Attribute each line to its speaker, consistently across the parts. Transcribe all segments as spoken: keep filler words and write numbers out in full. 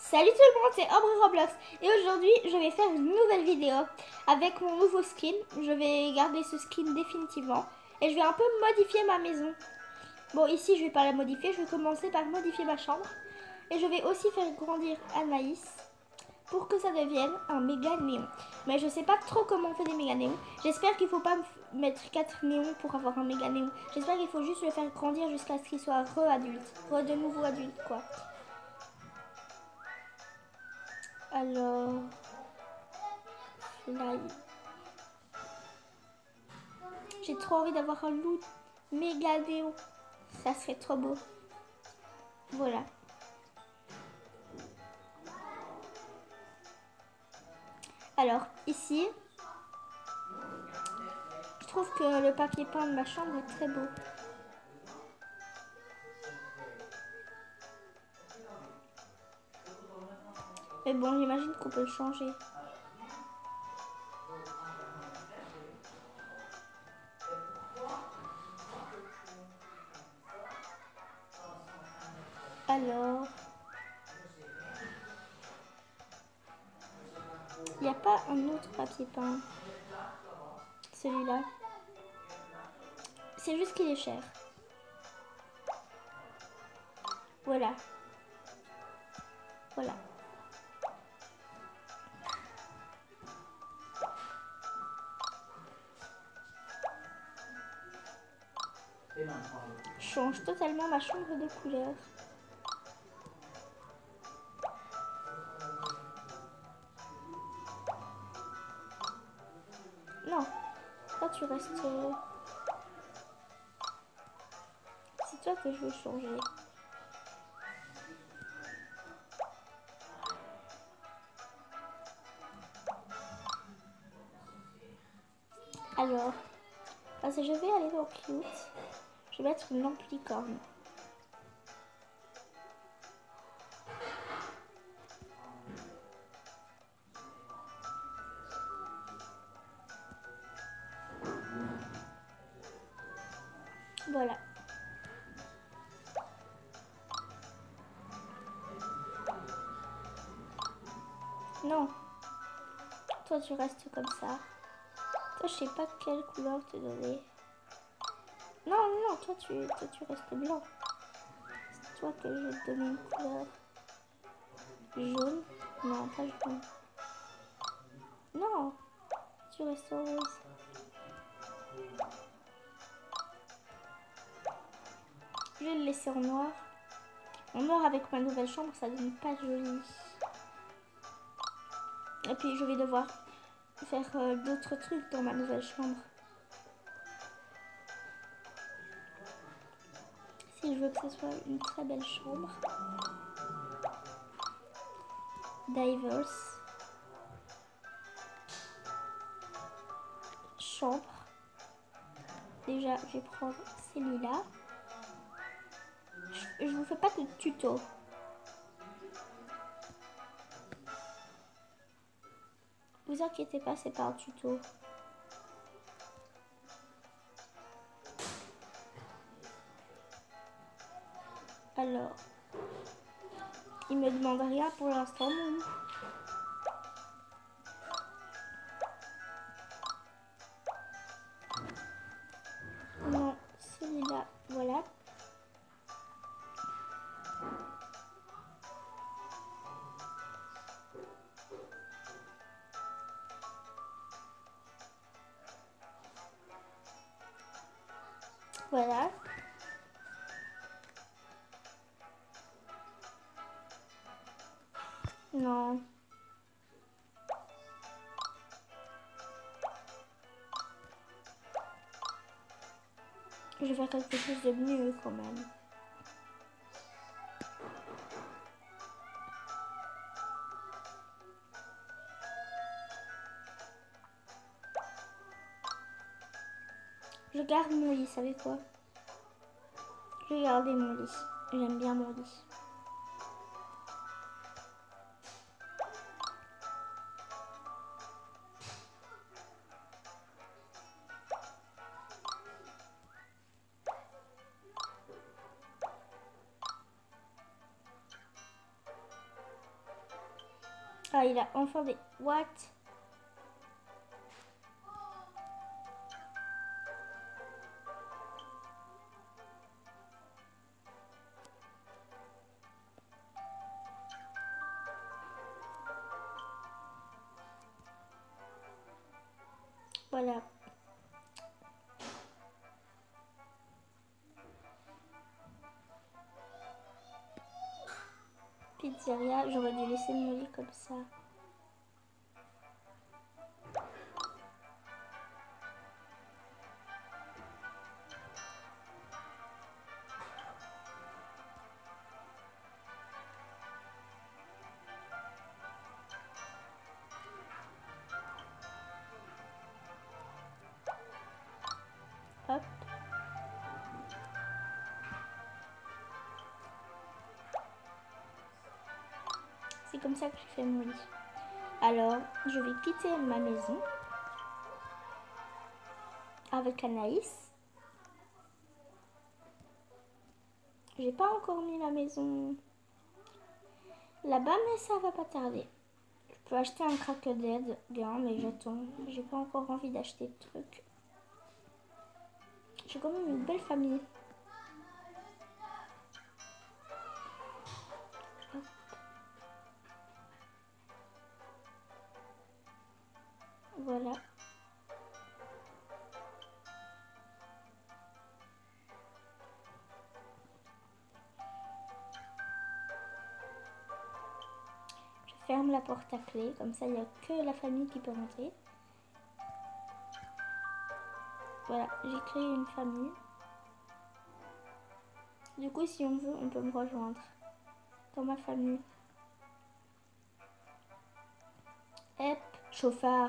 Speaker 1: Salut tout le monde, c'est Aubrey Roblox et aujourd'hui je vais faire une nouvelle vidéo avec mon nouveau skin. Je vais garder ce skin définitivement et je vais un peu modifier ma maison. Bon, ici je vais pas la modifier, je vais commencer par modifier ma chambre et je vais aussi faire grandir Anaïs pour que ça devienne un méga néon. Mais je sais pas trop comment on fait des méga néons. J'espère qu'il faut pas mettre quatre néons pour avoir un méga néon. J'espère qu'il faut juste le faire grandir jusqu'à ce qu'il soit re-adulte, re de nouveau adulte quoi. Alors, là, j'ai trop envie d'avoir un loup méga néon. Ça serait trop beau. Voilà. Alors, ici, je trouve que le papier peint de ma chambre est très beau. Mais bon, j'imagine qu'on peut le changer. Alors, il n'y a pas un autre papier peint. Celui-là. C'est juste qu'il est cher. Voilà. Voilà. Je change totalement ma chambre de couleur. Non, toi tu restes... C'est toi que je veux changer. Alors, parce que je vais aller dans Cute. Je vais mettre une lampe licorne. Voilà. Non. Toi, tu restes comme ça. Toi, je sais pas quelle couleur te donner. Non, non, toi, tu, toi, tu restes blanc. C'est toi que je vais te donner une couleur. Jaune. Non, pas jaune. Non. Tu restes rose. Je vais le laisser en noir. En noir avec ma nouvelle chambre, ça donne pas joli. Et puis, je vais devoir faire euh, d'autres trucs dans ma nouvelle chambre. Si je veux que ce soit une très belle chambre. Diverse. Chambre. Déjà, je vais prendre celui-là. Je, je vous fais pas de tuto. Vous inquiétez pas, c'est pas un tuto. Alors, il me demande rien pour l'instant. Non, celui-là, voilà. Voilà. Non. Je vais faire quelque chose de mieux quand même. Je garde mon lit, savez quoi? Je vais garder mon lit. J'aime bien mon lit. Ah, il a enfin des... What? Voilà. Pizzeria, j'aurais dû laisser mon lit comme ça. Hop. C'est comme ça que je fais mon lit. Alors, je vais quitter ma maison avec Anaïs. J'ai pas encore mis ma maison là-bas, mais ça va pas tarder. Je peux acheter un crack dead, bien, mais j'attends. J'ai pas encore envie d'acheter de trucs. J'ai quand même une belle famille. Hop. Voilà. Je ferme la porte à clé, comme ça il n'y a que la famille qui peut rentrer. Voilà, j'ai créé une famille. Du coup, si on veut, on peut me rejoindre dans ma famille. Hop, chauffard.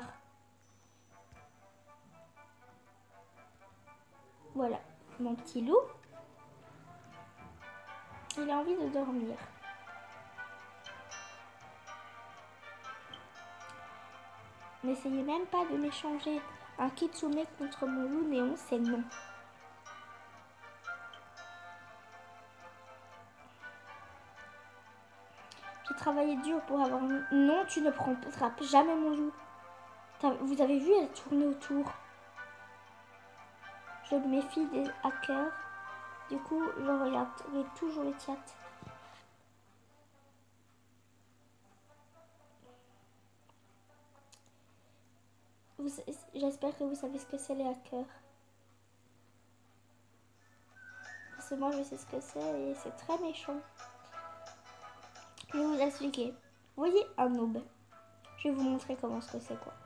Speaker 1: Voilà, mon petit loup. Il a envie de dormir. N'essayez même pas de m'échanger un kitsune contre mon loup néon, c'est non. J'ai travaillé dur pour avoir... Non, tu ne prendras jamais mon loup. Vous avez vu, elle tournait autour. Je me méfie des hackers. Du coup, je regarderai toujours les chats. J'espère que vous savez ce que c'est les hackers. Parce que moi, je sais ce que c'est et c'est très méchant. Je vais vous expliquer. Vous voyez un noob. Je vais vous montrer comment ce que c'est quoi.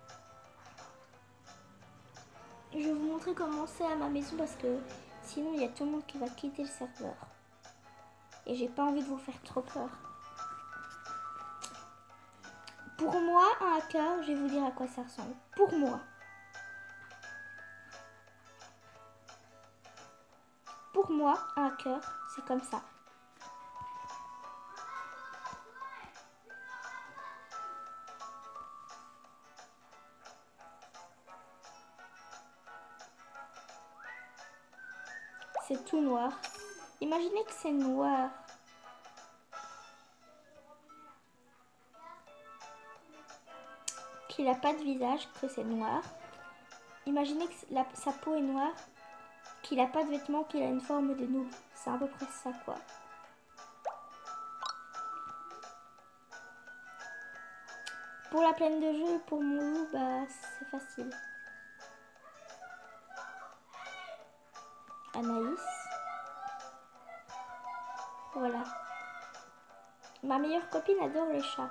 Speaker 1: Je vais vous montrer comment c'est à ma maison parce que sinon il y a tout le monde qui va quitter le serveur. Et j'ai pas envie de vous faire trop peur. Pour moi, un hacker, je vais vous dire à quoi ça ressemble. Pour moi. Pour moi, un hacker, c'est comme ça. C'est tout noir. Imaginez que c'est noir. Qu'il n'a pas de visage, que c'est noir. Imaginez que la, sa peau est noire, qu'il n'a pas de vêtements, qu'il a une forme de noob. C'est à peu près ça, quoi. Pour la plaine de jeu, pour mon loup, bah, c'est facile. Anaïs. Voilà. Ma meilleure copine adore les chats.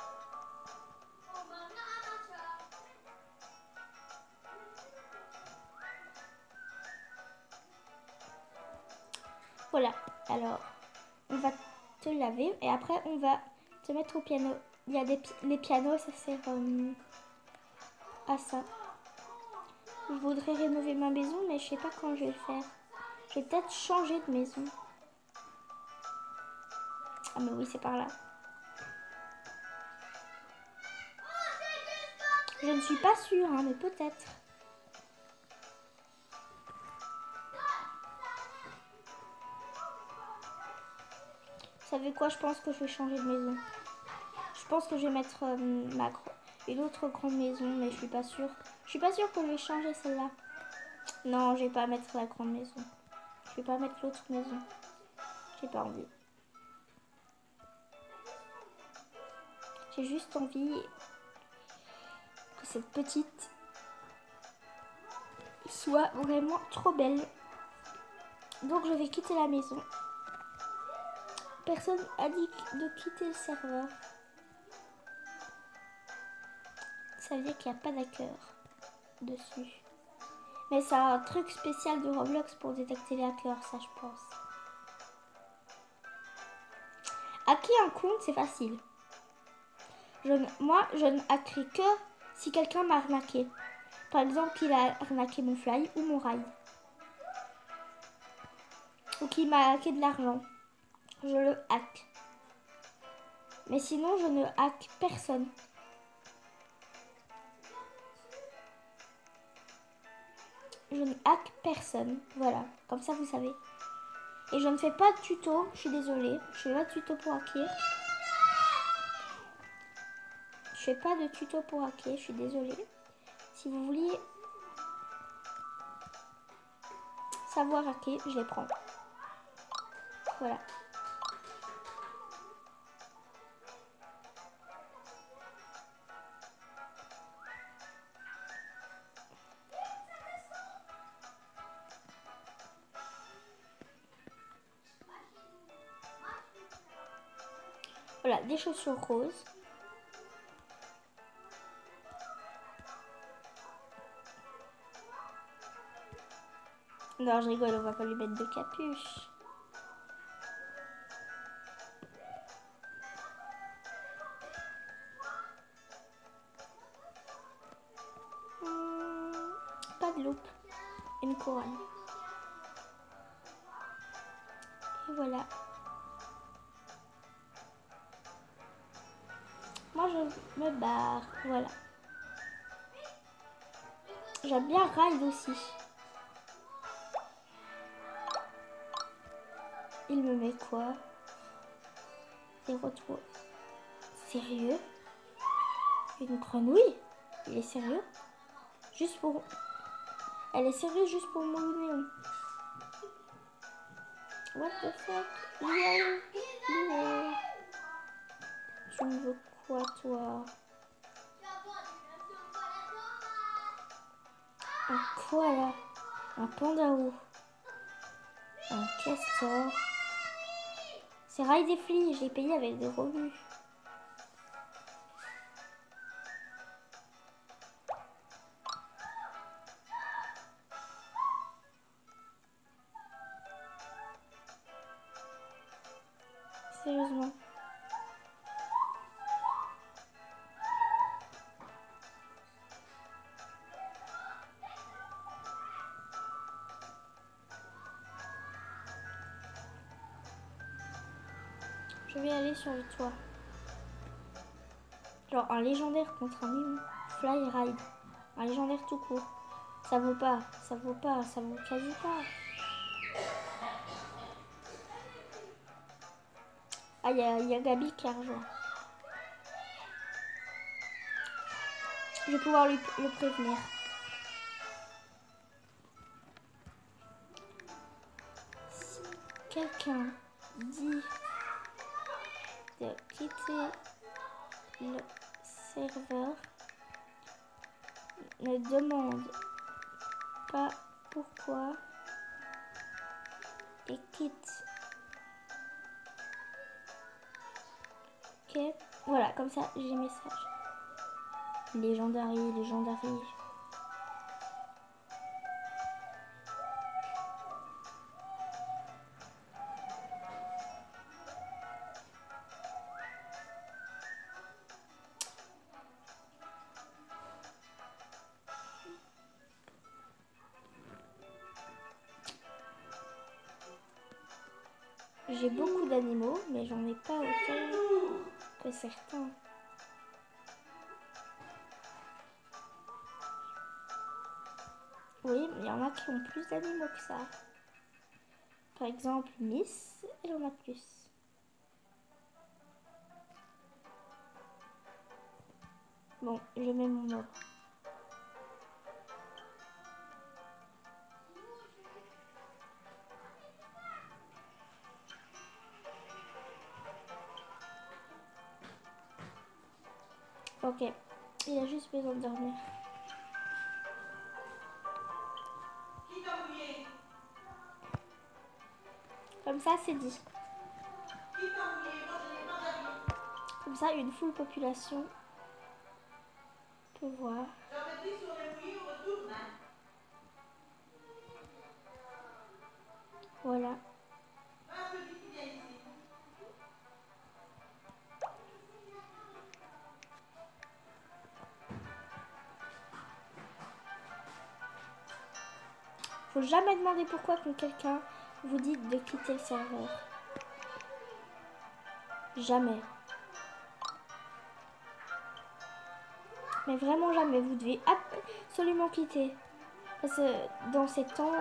Speaker 1: Voilà, alors on va te laver et après on va te mettre au piano. Il y a des pi les pianos, ça sert euh, à ça. Je voudrais rénover ma maison, mais je sais pas quand je vais le faire. Je vais peut-être changer de maison. Ah mais oui, c'est par là. Je ne suis pas sûre, hein, mais peut-être. Vous savez quoi, je pense que je vais changer de maison. Je pense que je vais mettre euh, ma, une autre grande maison, mais je suis pas sûre. Je suis pas sûre que je vais changer celle-là. Non, je vais pas mettre la grande maison. Je vais pas mettre l'autre maison. J'ai pas envie. J'ai juste envie que cette petite soit vraiment trop belle. Donc je vais quitter la maison. Personne a dit de quitter le serveur. Ça veut dire qu'il n'y a pas d'acteur dessus. Mais c'est un truc spécial de Roblox pour détecter les hackers, ça je pense. Hacker un compte, c'est facile. Je ne, moi, je ne hackerai que si quelqu'un m'a arnaqué. Par exemple, qu'il a arnaqué mon fly ou mon ride. Ou qu'il m'a hacké de l'argent. Je le hack. Mais sinon, je ne hack personne. Je ne hack personne. Voilà, comme ça vous savez. Et je ne fais pas de tuto, je suis désolée. Je fais pas de tuto pour hacker. Je fais pas de tuto pour hacker, je suis désolée. Si vous vouliez savoir hacker, je les prends. Voilà. Voilà, des chaussures roses. Non, je rigole, on va pas lui mettre de capuche. Hum, pas de loupe. Une couronne. Et voilà. Moi, je me barre. Voilà. J'aime bien Ride aussi. Il me met quoi? Des retours. Sérieux? Une grenouille? Il est sérieux? Juste pour... Elle est sérieuse juste pour mon néon. What the fuck? Léo, Léo. Tu me veux quoi, toi? Un koala. Un pandaou. Un castor. C'est Ride et Fly, je l'ai payé avec des revenus. Sérieusement. Je vais aller sur le toit. Genre un légendaire contre un néon. Fly Ride. Un légendaire tout court. Ça vaut pas, ça vaut pas, ça vaut quasi pas. Ah, il y, y a Gabi qui a rejoint. Je vais pouvoir lui, le prévenir. Si quelqu'un dit de quitter le serveur, ne demande pas pourquoi et quitte. Ok, voilà, comme ça j'ai message. Légendary, légendary. J'ai beaucoup d'animaux, mais j'en ai pas autant que certains. Oui, mais il y en a qui ont plus d'animaux que ça. Par exemple, Miss, elle en a plus. Bon, je mets mon mot. Ok, il a juste besoin de dormir. Comme ça, c'est dit. Comme ça, une full population peut voir. Voilà. Faut jamais demander pourquoi quand quelqu'un vous dit de quitter le serveur. Jamais. Mais vraiment jamais. Vous devez absolument quitter. Parce que dans ces temps,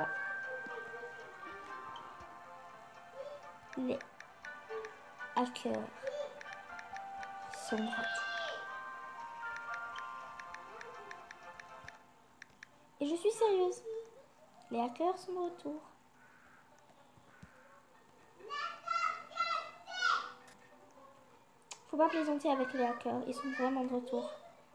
Speaker 1: les hackers sont de retour. Et je suis sérieuse. Les hackers sont de retour. Faut pas plaisanter avec les hackers. Ils sont vraiment de retour.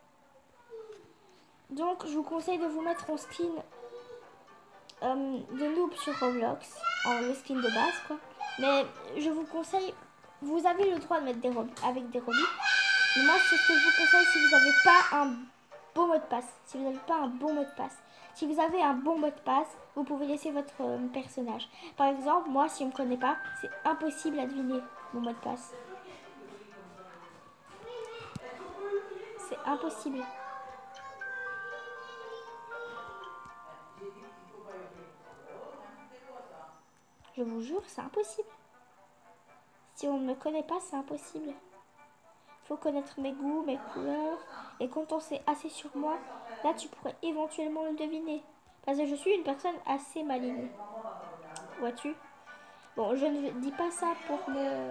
Speaker 1: Donc, je vous conseille de vous mettre en skin euh, de noob sur Roblox. En le skin de base, quoi. Mais je vous conseille... Vous avez le droit de mettre des robes avec des robes. Mais moi, c'est ce que je vous conseille si vous n'avez pas un bon mot de passe. Si vous n'avez pas un bon mot de passe. Si vous avez un bon mot de passe, vous pouvez laisser votre euh, personnage. Par exemple, moi, si on ne me connaît pas, c'est impossible à deviner mon mot de passe. C'est impossible. Je vous jure, c'est impossible. Si on ne me connaît pas, c'est impossible. Il faut connaître mes goûts, mes couleurs. Et quand on sait assez sur moi, là, tu pourrais éventuellement le deviner. Parce que je suis une personne assez maligne. Vois-tu? Bon, je ne dis pas ça pour me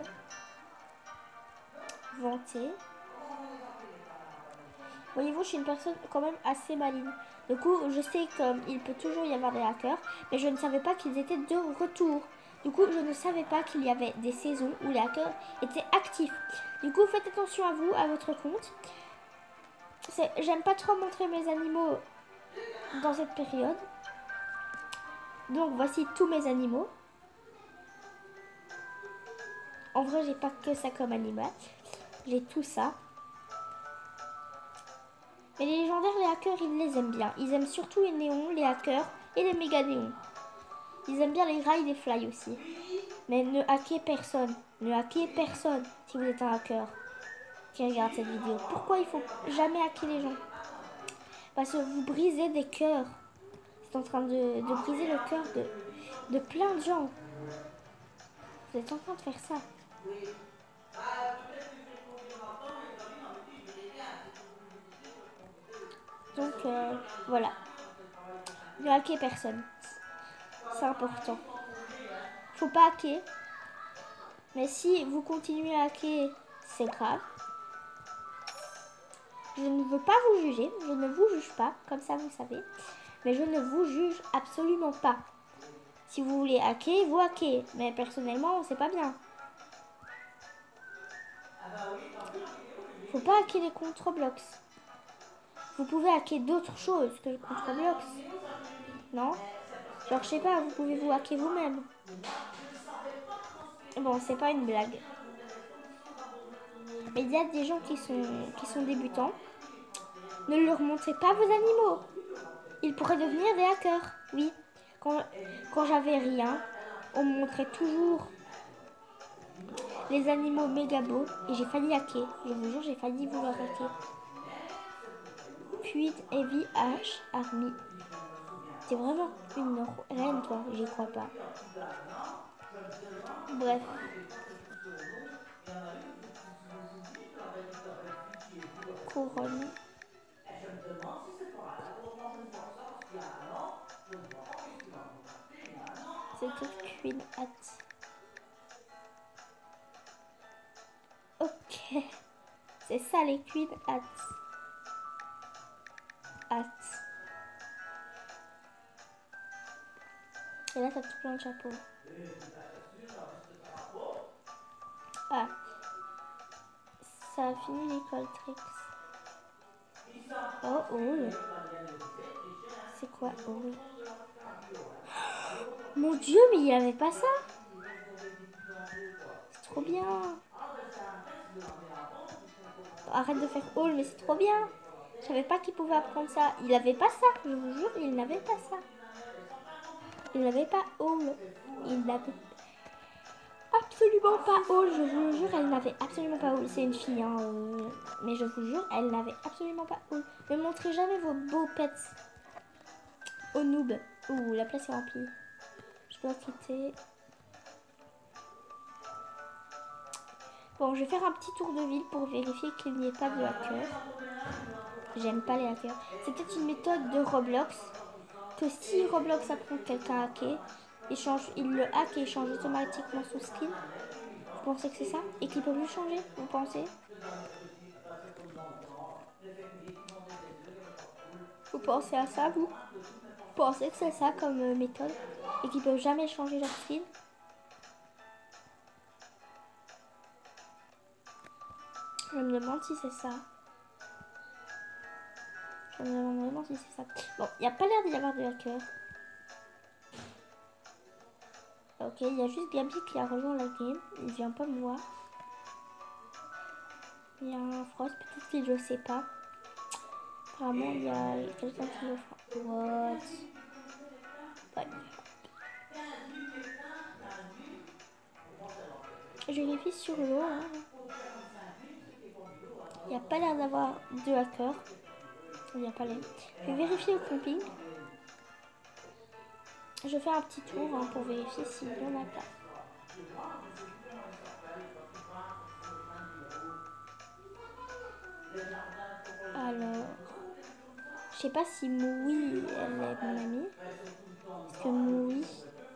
Speaker 1: vanter. Voyez-vous, je suis une personne quand même assez maligne. Du coup, je sais qu'il peut toujours y avoir des hackers, mais je ne savais pas qu'ils étaient de retour. Du coup, je ne savais pas qu'il y avait des saisons où les hackers étaient actifs. Du coup, faites attention à vous, à votre compte. J'aime pas trop montrer mes animaux dans cette période. Donc, voici tous mes animaux. En vrai, j'ai pas que ça comme animal. J'ai tout ça. Mais les légendaires, les hackers, ils les aiment bien. Ils aiment surtout les néons, les hackers et les méga néons. Ils aiment bien les rails et les fly aussi. Mais ne hackez personne. Ne hackez personne si vous êtes un hacker qui regarde cette vidéo. Pourquoi il faut jamais hacker les gens? Parce que vous brisez des cœurs. C'est en train de, de briser le cœur de, de plein de gens. Vous êtes en train de faire ça. Donc euh, voilà. Ne hackez personne. C'est important. Faut pas hacker. Mais si vous continuez à hacker, c'est grave. Je ne veux pas vous juger. Je ne vous juge pas. Comme ça, vous savez. Mais je ne vous juge absolument pas. Si vous voulez hacker, vous hackez. Mais personnellement, c'est pas bien. Faut pas hacker les comptes Roblox. Vous pouvez hacker d'autres choses que le compte Roblox. Non? Genre, je sais pas, vous pouvez vous hacker vous-même. Bon, c'est pas une blague. Mais il y a des gens qui sont, qui sont débutants. Ne leur montrez pas vos animaux. Ils pourraient devenir des hackers. Oui. Quand, quand j'avais rien, on me montrait toujours les animaux méga beaux. Et j'ai failli hacker. Je vous jure, j'ai failli vouloir hacker. Puis Heavy H Army. T'es vraiment une reine, toi. J'y crois pas. Bref. Couronne. C'était Queen Hat. Ok. C'est ça les Queen Hats. Et là, t'as tout plein de chapeaux. Ah. Ça a fini l'école, Trix. Oh, oh. C'est quoi, oh? Mon Dieu, mais il avait pas ça. C'est trop bien. Arrête de faire all, mais c'est trop bien. Je savais pas qu'il pouvait apprendre ça. Il avait pas ça, je vous jure, il n'avait pas ça. Il n'avait pas all. Il n'avait absolument pas all, je vous jure, elle n'avait absolument pas all. C'est une fille, hein, euh, mais je vous jure, elle n'avait absolument pas all. Ne montrez jamais vos beaux pets au noob. Ouh, la place est remplie. Je dois quitter. Bon, je vais faire un petit tour de ville pour vérifier qu'il n'y ait pas de hackers. J'aime pas les hackers. C'est peut-être une méthode de Roblox. Que si Roblox apprend que quelqu'un a hacké, il, change, il le hack et il change automatiquement son skin. Vous pensez que c'est ça? Et qu'il peut plus changer, vous pensez? Vous pensez à ça, vous? Vous pensez que c'est ça comme euh, méthode? Et qu'ils peuvent jamais changer leur skin? Je me demande si c'est ça. Je me demande vraiment si c'est ça. Bon, il n'y a pas l'air d'y avoir de hacker. Ok, il y a juste Gabi qui a rejoint la game. Il vient pas me voir. Il y a un Frost, peut-être qu'il ne le sait pas. Apparemment, il y a quelqu'un qui le fera. What? Ouais. Je vérifie sur l'eau. Hein. Il n'y a pas l'air d'avoir de hackers. Il n'y a pas l'air. Je vais vérifier au camping. Je fais un petit tour hein, pour vérifier s'il y en a pas. Alors, je sais pas si Moui, elle est mon amie. Parce que Moui,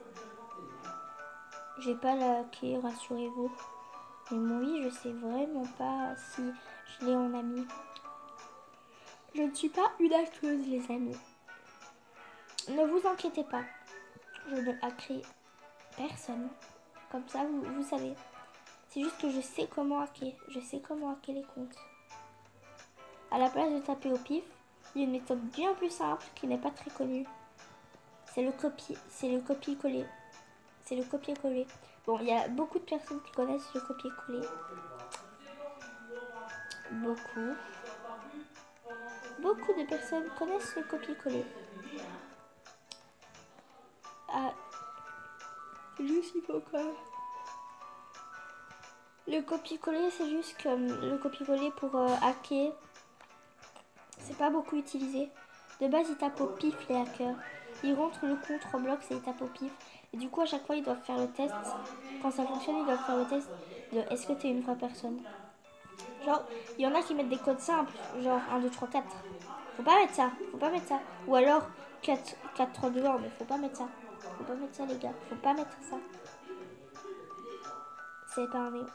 Speaker 1: j'ai pas la clé, rassurez-vous. Mais Moui, je sais vraiment pas si je l'ai en amie. Je ne suis pas une hackeuse, les amis. Ne vous inquiétez pas. Je ne hackerai personne. Comme ça, vous, vous savez. C'est juste que je sais comment hacker. Je sais comment hacker les comptes. À la place de taper au pif, il y a une méthode bien plus simple qui n'est pas très connue. C'est le copier, c'est le copier-coller. C'est le copier-coller. Bon, il y a beaucoup de personnes qui connaissent le copier-coller. Beaucoup. Beaucoup de personnes connaissent le copier-coller. Ah, juste il faut quoi? Le copier-coller, c'est juste comme le copier-coller pour euh, hacker. C'est pas beaucoup utilisé. De base, ils tapent au pif les hackers. Ils rentrent le compte Roblox et ils tapent au pif. Et du coup, à chaque fois, ils doivent faire le test. Quand ça fonctionne, ils doivent faire le test de est-ce que t'es une vraie personne. Genre, il y en a qui mettent des codes simples, genre un, deux, trois, quatre. Faut pas mettre ça, faut pas mettre ça. Ou alors quatre, quatre, trois, deux, un, mais faut pas mettre ça. Faut pas mettre ça, les gars. Faut pas mettre ça. C'est pas un néo.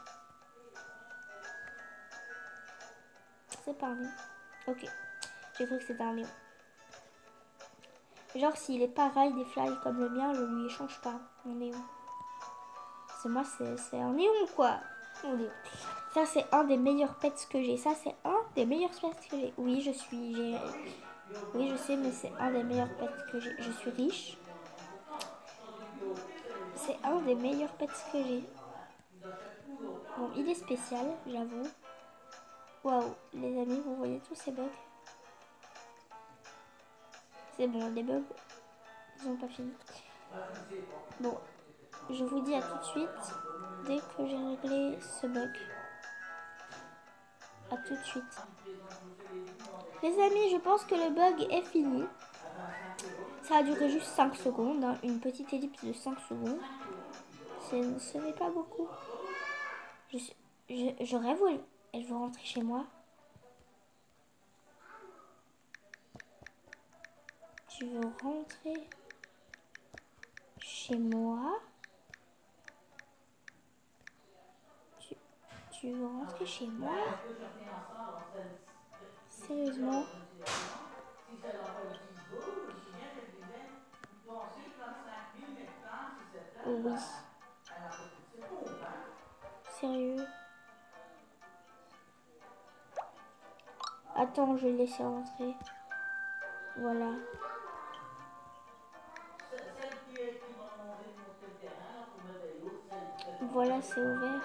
Speaker 1: C'est pas un néo. Ok. J'ai cru que c'était un néo. Genre, s'il est pareil des fly comme le mien, je lui change pas mon néon. C'est moi, c'est un néon, quoi. Mon néon. Ça, c'est un des meilleurs pets que j'ai. Ça, c'est un des meilleurs pets que j'ai. Oui, je suis... Oui, je sais, mais c'est un des meilleurs pets que j'ai. Je suis riche. C'est un des meilleurs pets que j'ai. Bon, il est spécial, j'avoue. Waouh, les amis, vous voyez tous ces bugs? C'est bon, les bugs, ils n'ont pas fini. Bon, je vous dis à tout de suite dès que j'ai réglé ce bug. À tout de suite. Les amis, je pense que le bug est fini. Ça a duré juste cinq secondes, hein, une petite ellipse de cinq secondes. Ce n'est pas beaucoup. Je, je, je rêve où elle, elle veut rentrer chez moi. Tu veux rentrer chez moi? Tu, tu veux rentrer chez moi? Sérieusement? Oui. Sérieux? Attends, je vais le laisser rentrer. Voilà. Voilà, c'est ouvert.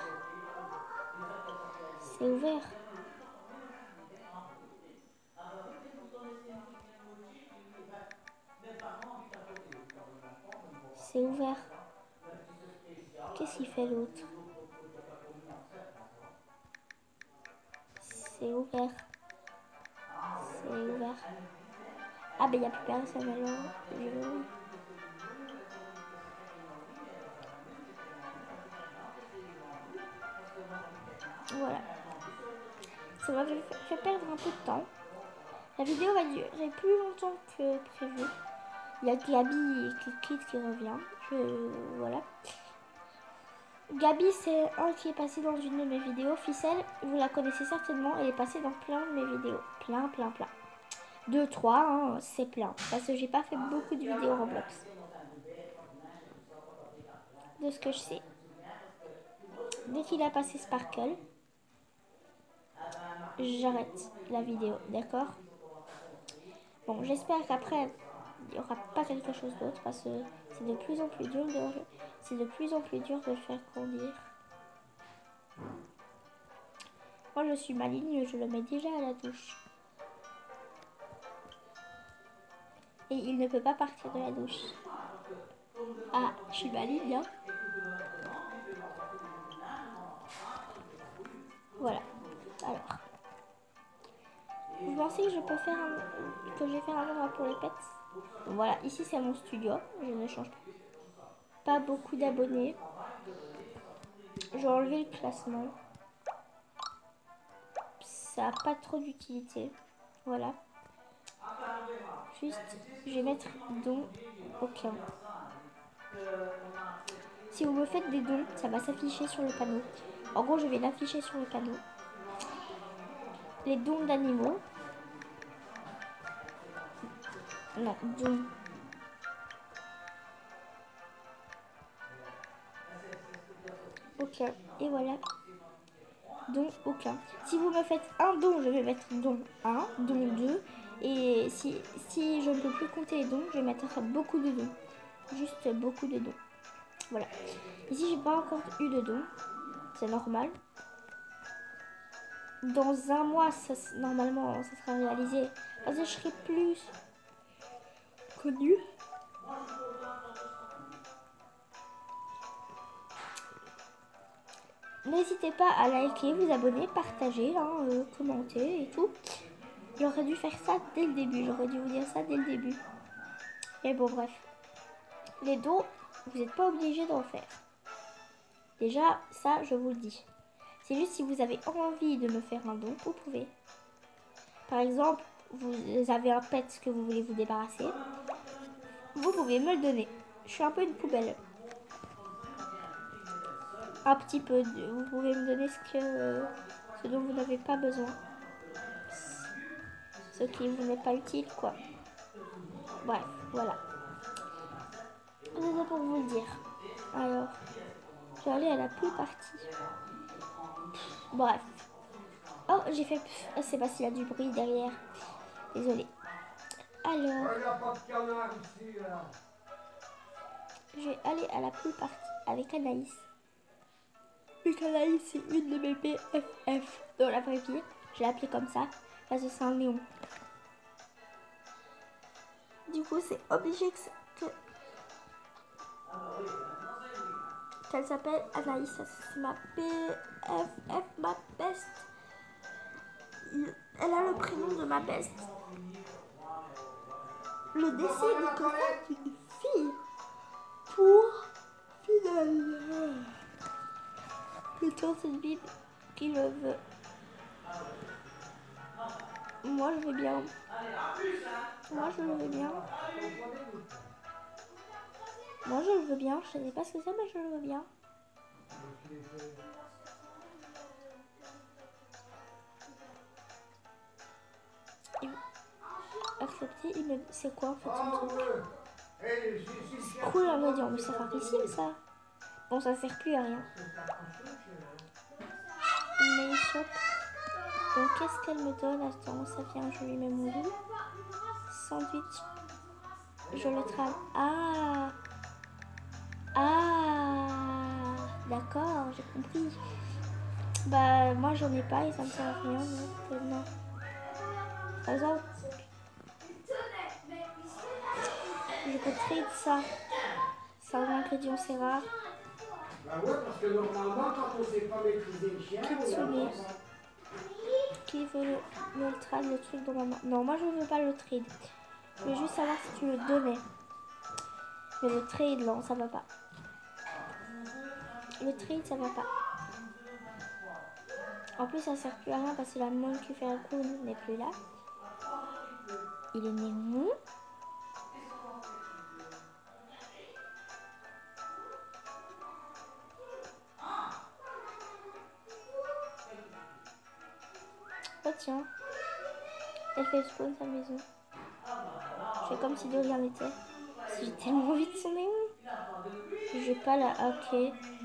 Speaker 1: C'est ouvert. C'est ouvert. Qu'est-ce qu'il fait l'autre? C'est ouvert. C'est ouvert. Ah ben il n'y a plus personne alors. Je... Voilà. Ça m'a fait perdre un peu de temps. La vidéo va durer plus longtemps que prévu. Il y a Gabi qui quitte, qui revient. Je... Voilà. Gabi, c'est un qui est passé dans une de mes vidéos. Ficelle, vous la connaissez certainement. Elle est passée dans plein de mes vidéos. Plein, plein, plein. Deux, trois, hein, c'est plein. Parce que j'ai pas fait beaucoup de vidéos Roblox. De ce que je sais. Dès qu'il a passé Sparkle, j'arrête la vidéo, d'accord? Bon, j'espère qu'après, il n'y aura pas quelque chose d'autre. Parce que c'est de plus en plus dur de... C'est de plus en plus dur de le faire conduire. Moi, je suis maligne, je le mets déjà à la douche. Et il ne peut pas partir de la douche. Ah, je suis maligne, hein. Voilà. Alors. Vous pensez que je peux faire un... que je vais faire un endroit pour les pets? Voilà, ici c'est mon studio. Je ne change pas beaucoup d'abonnés. Je vais enlever le classement. Ça n'a pas trop d'utilité. Voilà. Juste, je vais mettre don aucun. Si vous me faites des dons, ça va s'afficher sur le panneau. En gros, je vais l'afficher sur le panneau. Les dons d'animaux. Non, dons. Aucun. Et voilà. Don aucun. Si vous me faites un don, je vais mettre don un, don deux. Et si, si je ne peux plus compter les dons, je vais mettre beaucoup de dons. Juste beaucoup de dons. Voilà. Ici, j'ai pas encore eu de dons. C'est normal. Dans un mois, ça, normalement, ça sera réalisé. Parce que je serai plus connue. N'hésitez pas à liker, vous abonner, partager, hein, euh, commenter et tout. J'aurais dû faire ça dès le début. J'aurais dû vous dire ça dès le début. Et bon, bref. Les dons, vous n'êtes pas obligé d'en faire. Déjà, ça, je vous le dis. C'est juste si vous avez envie de me faire un don, vous pouvez. Par exemple, vous avez un pet que vous voulez vous débarrasser. Vous pouvez me le donner. Je suis un peu une poubelle. Un petit peu. De, vous pouvez me donner ce, que, euh, ce dont vous n'avez pas besoin. Ce qui vous n'est pas utile, quoi. Bref, voilà. C'est ça pour vous le dire. Alors, je vais aller à la pool party. Bref. Oh, j'ai fait... Oh, c'est parce qu'il y a du bruit derrière. Désolée. Alors... Je vais aller à la pool party avec Anaïs. Vu qu'Anaïs, c'est une de mes B F F dans la vraie vie. Je l'ai appelée comme ça. Parce que c'est un néon. Du coup, c'est obligé que... qu'elle s'appelle Anaïs. C'est ma B F F, ma best. Elle a le prénom de ma best. Le décès de Nicolas d'une fille. Pour finalement plutôt cette Bible qui le veut. Moi je veux bien. Moi je le veux bien. Moi je le veux bien. Je sais pas ce que c'est mais je le veux bien. Il... Accepter, il me... c'est quoi en fait son truc? C'est cool l'ingrédient, mais c'est rarissime ça. Bon, ça sert plus à rien. Mais shop. Donc, qu'est-ce qu'elle me donne? Attends, ça vient, je lui mets mon lit. Sandwich. Je le trame. Ah! Ah! D'accord, j'ai compris. Bah, moi, j'en ai pas et ça me sert à rien. Donc, euh, non. Par exemple, je peux trade ça. Ça, un ingrédient, c'est rare.
Speaker 2: Bah ouais, parce que normalement, quand on sait pas maîtriser le chien,
Speaker 1: Kitsune. Qui veut le, le trade, le truc dans ma main? Non, moi je veux pas le trade. Je veux juste savoir si tu le donnais. Mais le trade, non, ça va pas. Le trade, ça va pas. En plus, ça sert plus à rien parce que la montre qui fait un coup n'est plus là. Il est néon. Oh tiens, elle fait spawn sa maison. Je fais comme si de rien n'était. Si j'ai tellement envie de son néon. Je vais pas la hacker.